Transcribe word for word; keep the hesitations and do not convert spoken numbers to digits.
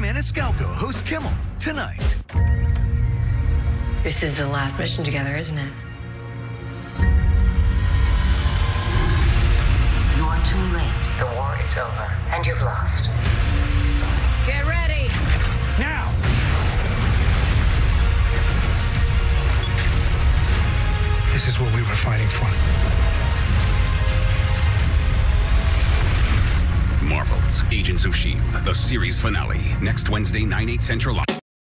Maniscalco hosts Kimmel tonight. This is the last mission together, isn't it? You are too late. The war is over, and you've lost. Get ready! Now! This is what we were fighting for. Marvel's Agents of S H I E L D, the series finale, next Wednesday, nine, eight Central.